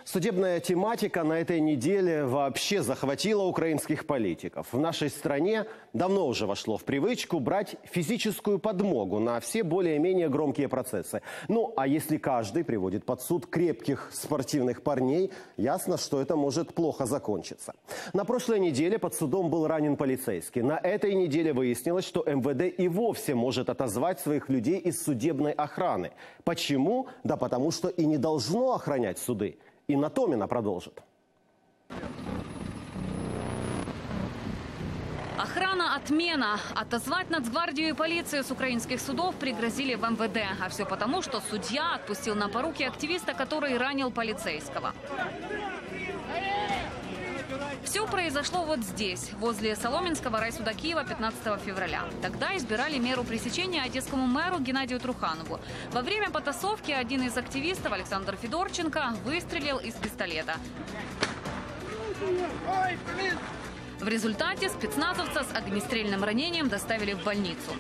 Судебная тематика на этой неделе вообще захватила украинских политиков. В нашей стране давно уже вошло в привычку брать физическую подмогу на все более-менее громкие процессы. Ну, а если каждый приводит под суд крепких спортивных парней, ясно, что это может плохо закончиться. На прошлой неделе под судом был ранен полицейский. На этой неделе выяснилось, что МВД и вовсе может отозвать своих людей из судебной охраны. Почему? Да потому что и не должно охранять суды. Инна Томина продолжит. Охрана отмена. Отозвать Нацгвардию и полицию с украинских судов пригрозили в МВД. А все потому, что судья отпустил на поруки активиста, который ранил полицейского. Все произошло вот здесь, возле Соломенского райсуда Киева 15 февраля. Тогда избирали меру пресечения одесскому мэру Геннадию Труханову. Во время потасовки один из активистов, Александр Федорченко, выстрелил из пистолета. В результате спецназовца с огнестрельным ранением доставили в больницу.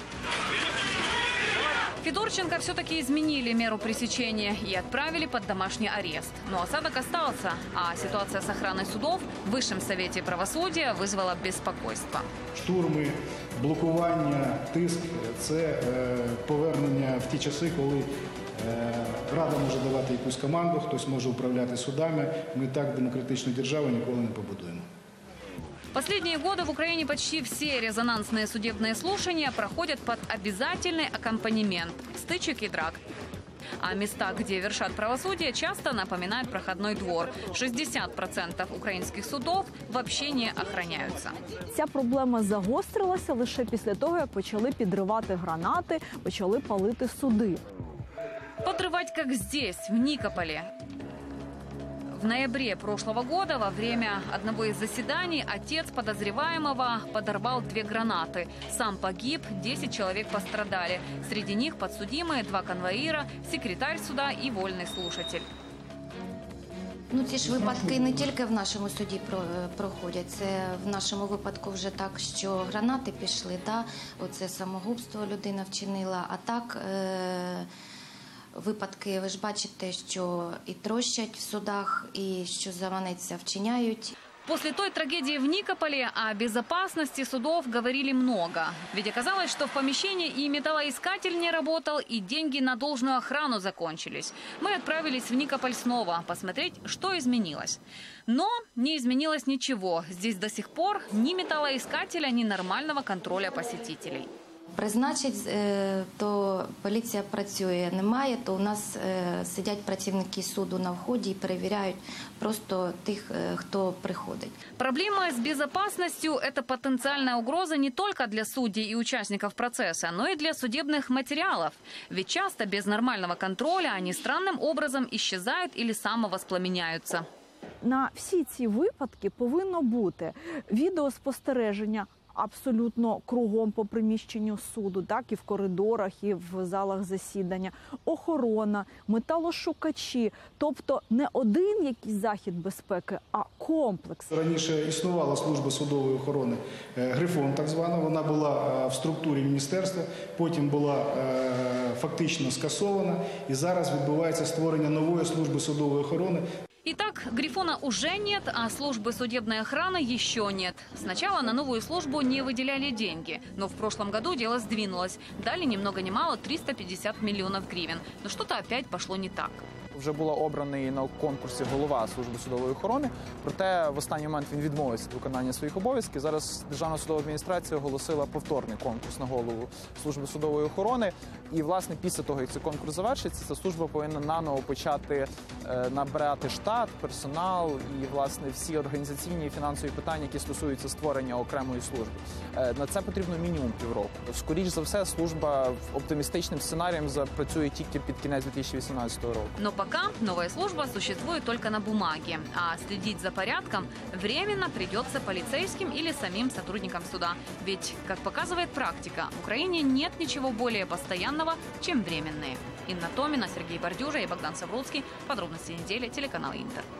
Федорченко все-таки изменили меру пресечения и отправили под домашний арест. Но осадок остался, а ситуация с охраной судов в Высшем совете правосудия вызвала беспокойство. Штурми, блокування, тиск – це повернення в ті часи, коли Рада може давати якусь команду, хтось може управляти судами. Ми так демократичну державу ніколи не побудуємо. Последние годы в Украине почти все резонансные судебные слушания проходят под обязательный аккомпанемент стычек и драк. А места, где вершат правосудие, часто напоминают проходной двор. 60% украинских судов вообще не охраняются. Ця проблема загострилася лише після того, як почали підривати гранати, почали палити суди. Подрывать как здесь, в Никополе. В ноябре прошлого года во время одного из заседаний отец подозреваемого подорвал 2 гранаты. Сам погиб, 10 человек пострадали. Среди них подсудимые, 2 конвоира, секретарь суда и вольный слушатель. Ці ж випадки не тільки в нашому суді проходять. Це в нашому випадку вже так, що гранати пішли, оце самогубство людина вчинила, а так випадки, ви ж бачите, що і трощать в судах, і що заманеться вчиняють. После той трагедии в Никополе о безопасности судов говорили много. Ведь оказалось, что в помещении и металлоискатель не работал, и деньги на должную охрану закончились. Мы отправились в Никополь снова посмотреть, что изменилось. Но не изменилось ничего. Здесь до сих пор ни металлоискателя, ни нормального контроля посетителей. Призначить, то поліція працює, немає, то у нас сидять працівники суду на вході і перевіряють просто тих, хто приходить. Проблема с безопасностью – это потенциальная угроза не только для судей и участников процесса, но и для судебных материалов. Ведь часто без нормального контроля они странным образом исчезают или самовоспламеняются. На всі ці випадки повинно бути відеоспостереження абсолютно кругом по приміщенню суду, так, і в коридорах, і в залах засідання, охорона, металошукачі. Тобто не один якийсь захід безпеки, а комплекс. Раніше існувала служба судової охорони «Грифон», так звана. Вона була в структурі міністерства, потім була фактично скасована. І зараз відбувається створення нової служби судової охорони. Итак, Грифона уже нет, а службы судебной охраны еще нет. Сначала на новую службу не выделяли деньги, но в прошлом году дело сдвинулось. Дали ни много ни мало 350 миллионов гривен. Но что-то опять пошло не так. Вже була обраний на конкурсі голова служби судової охорони, проте в останній момент він відмовився від виконання своїх обов'язків. Зараз Державна судова адміністрація оголосила повторний конкурс на голову служби судової охорони. І, власне, після того, як цей конкурс завершиться, ця служба повинна наново почати набирати штат, персонал і, власне, всі організаційні і фінансові питання, які стосуються створення окремої служби. На це потрібно мінімум півроку. Скоріш за все, служба оптимістичним сценарієм запрацює тільки під кінець 2018 року. Пока новая служба существует только на бумаге, а следить за порядком временно придется полицейским или самим сотрудникам суда. Ведь, как показывает практика, в Украине нет ничего более постоянного, чем временные. Инна Томина, Сергей Бордюжа и Богдан Савруцкий. Подробности недели, телеканал Интер.